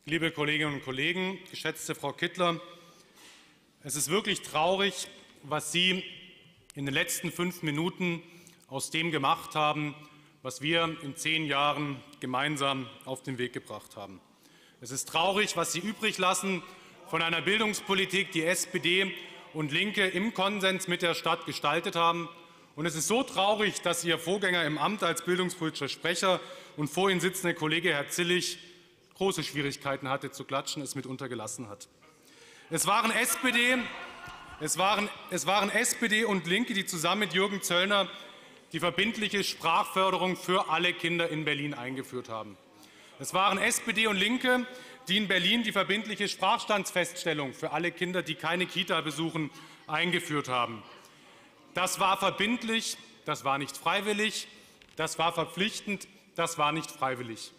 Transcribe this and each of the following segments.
Liebe Kolleginnen und Kollegen, geschätzte Frau Kittler, es ist wirklich traurig, was Sie in den letzten 5 Minuten aus dem gemacht haben, was wir in 10 Jahren gemeinsam auf den Weg gebracht haben. Es ist traurig, was Sie übrig lassen von einer Bildungspolitik, die SPD und Linke im Konsens mit der Stadt gestaltet haben. Und es ist so traurig, dass Ihr Vorgänger im Amt als bildungspolitischer Sprecher und vor Ihnen sitzende Kollege Herr Zillig große Schwierigkeiten hatte zu klatschen, es mitunter gelassen hat. Es waren SPD und Linke, die zusammen mit Jürgen Zöllner die verbindliche Sprachförderung für alle Kinder in Berlin eingeführt haben. Es waren SPD und Linke, die in Berlin die verbindliche Sprachstandsfeststellung für alle Kinder, die keine Kita besuchen, eingeführt haben. Das war verbindlich, das war nicht freiwillig, das war verpflichtend, das war nicht freiwillig.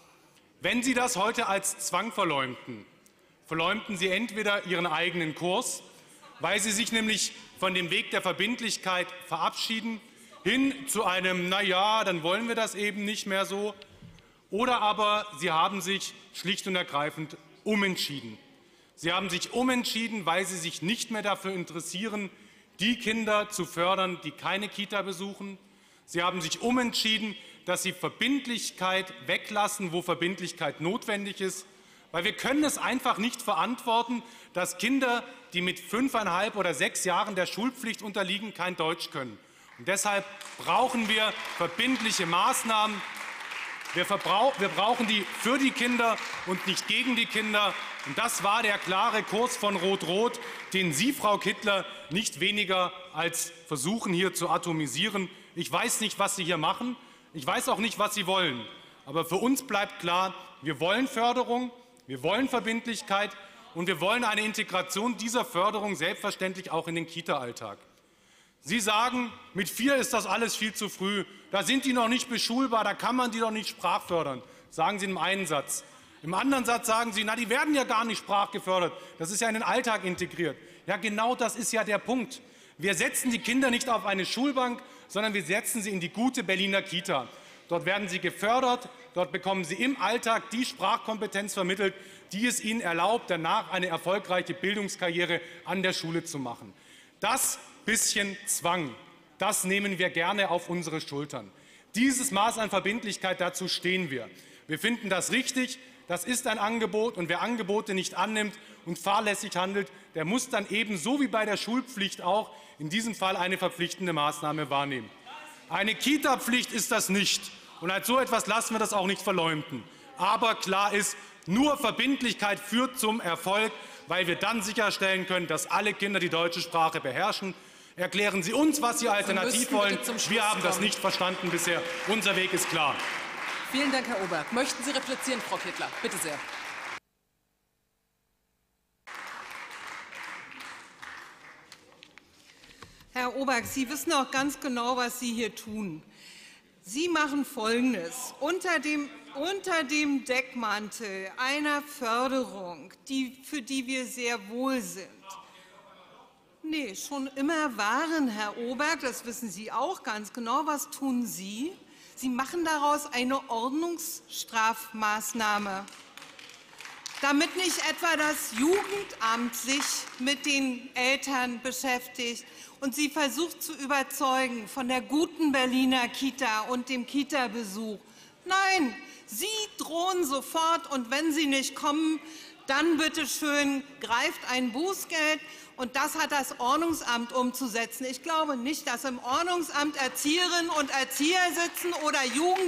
Wenn Sie das heute als Zwang verleumden, verleumden Sie entweder Ihren eigenen Kurs, weil Sie sich nämlich von dem Weg der Verbindlichkeit verabschieden, hin zu einem, na ja, dann wollen wir das eben nicht mehr so, oder aber Sie haben sich schlicht und ergreifend umentschieden. Sie haben sich umentschieden, weil Sie sich nicht mehr dafür interessieren, die Kinder zu fördern, die keine Kita besuchen. Sie haben sich umentschieden, dass Sie Verbindlichkeit weglassen, wo Verbindlichkeit notwendig ist. Weil wir können es einfach nicht verantworten, dass Kinder, die mit 5,5 oder 6 Jahren der Schulpflicht unterliegen, kein Deutsch können. Und deshalb brauchen wir verbindliche Maßnahmen. Wir brauchen die für die Kinder und nicht gegen die Kinder. Und das war der klare Kurs von Rot-Rot, den Sie, Frau Kittler, nicht weniger als versuchen, hier zu atomisieren. Ich weiß nicht, was Sie hier machen. Ich weiß auch nicht, was Sie wollen. Aber für uns bleibt klar, wir wollen Förderung, wir wollen Verbindlichkeit und wir wollen eine Integration dieser Förderung selbstverständlich auch in den Kita-Alltag. Sie sagen, mit 4 ist das alles viel zu früh. Da sind die noch nicht beschulbar, da kann man die doch nicht sprachfördern. Sagen Sie im einen Satz. Im anderen Satz sagen Sie, na, die werden ja gar nicht sprachgefördert. Das ist ja in den Alltag integriert. Ja, genau das ist ja der Punkt. Wir setzen die Kinder nicht auf eine Schulbank, sondern wir setzen sie in die gute Berliner Kita. Dort werden sie gefördert, dort bekommen sie im Alltag die Sprachkompetenz vermittelt, die es ihnen erlaubt, danach eine erfolgreiche Bildungskarriere an der Schule zu machen. Das bisschen Zwang, das nehmen wir gerne auf unsere Schultern. Dieses Maß an Verbindlichkeit, dazu stehen wir. Wir finden das richtig, das ist ein Angebot, und wer Angebote nicht annimmt und fahrlässig handelt, der muss dann ebenso wie bei der Schulpflicht auch in diesem Fall eine verpflichtende Maßnahme wahrnehmen. Eine Kita-Pflicht ist das nicht, und als so etwas lassen wir das auch nicht verleumden. Aber klar ist, nur Verbindlichkeit führt zum Erfolg, weil wir dann sicherstellen können, dass alle Kinder die deutsche Sprache beherrschen. Erklären Sie uns, was Sie alternativ wollen. Wir haben das nicht verstanden bisher. Unser Weg ist klar. Vielen Dank, Herr Oberg. Möchten Sie replizieren, Frau Kittler? Bitte sehr. Herr Oberg, Sie wissen auch ganz genau, was Sie hier tun. Sie machen Folgendes. Unter dem Deckmantel einer Förderung, für die wir sehr wohl sind, nee, schon immer waren, Herr Oberg, das wissen Sie auch ganz genau, was tun Sie? Sie machen daraus eine Ordnungsstrafmaßnahme, damit nicht etwa das Jugendamt sich mit den Eltern beschäftigt und sie versucht zu überzeugen von der guten Berliner Kita und dem Kita-Besuch. Nein, Sie drohen sofort, und wenn Sie nicht kommen, dann bitte schön greift ein Bußgeld. Und das hat das Ordnungsamt umzusetzen. Ich glaube nicht, dass im Ordnungsamt Erzieherinnen und Erzieher sitzen oder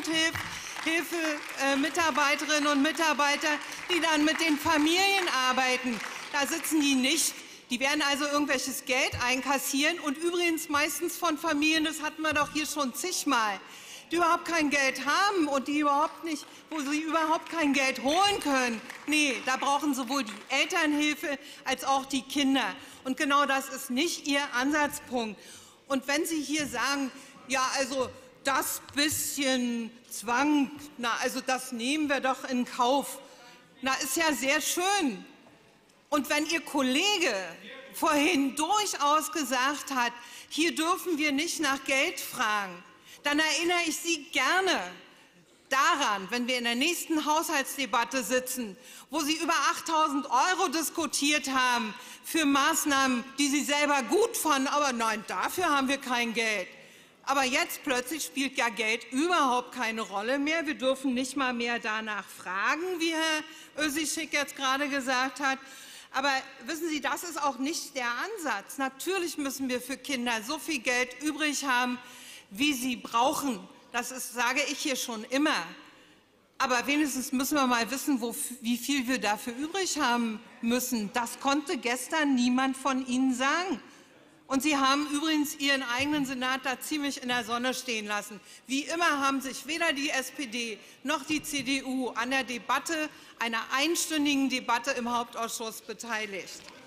Jugendhilfe-Mitarbeiterinnen und Mitarbeiter, die dann mit den Familien arbeiten. Da sitzen die nicht. Die werden also irgendwelches Geld einkassieren. Und übrigens meistens von Familien, das hatten wir doch hier schon zigmal, die überhaupt kein Geld haben und wo sie überhaupt kein Geld holen können. Nee, da brauchen sowohl die Elternhilfe als auch die Kinder. Und genau das ist nicht Ihr Ansatzpunkt. Und wenn Sie hier sagen, ja, also das bisschen Zwang, na, also das nehmen wir doch in Kauf, na, ist ja sehr schön. Und wenn Ihr Kollege vorhin durchaus gesagt hat, hier dürfen wir nicht nach Geld fragen, dann erinnere ich Sie gerne, daran, wenn wir in der nächsten Haushaltsdebatte sitzen, wo Sie über 8.000 € diskutiert haben für Maßnahmen, die Sie selber gut fanden, aber nein, dafür haben wir kein Geld. Aber jetzt plötzlich spielt ja Geld überhaupt keine Rolle mehr. Wir dürfen nicht mal mehr danach fragen, wie Herr Özdiljuk jetzt gerade gesagt hat. Aber wissen Sie, das ist auch nicht der Ansatz. Natürlich müssen wir für Kinder so viel Geld übrig haben, wie sie brauchen. Das sage ich hier schon immer. Aber wenigstens müssen wir mal wissen, wie viel wir dafür übrig haben müssen. Das konnte gestern niemand von Ihnen sagen. Und Sie haben übrigens Ihren eigenen Senat da ziemlich in der Sonne stehen lassen. Wie immer haben sich weder die SPD noch die CDU an der Debatte, einer einstündigen Debatte im Hauptausschuss beteiligt.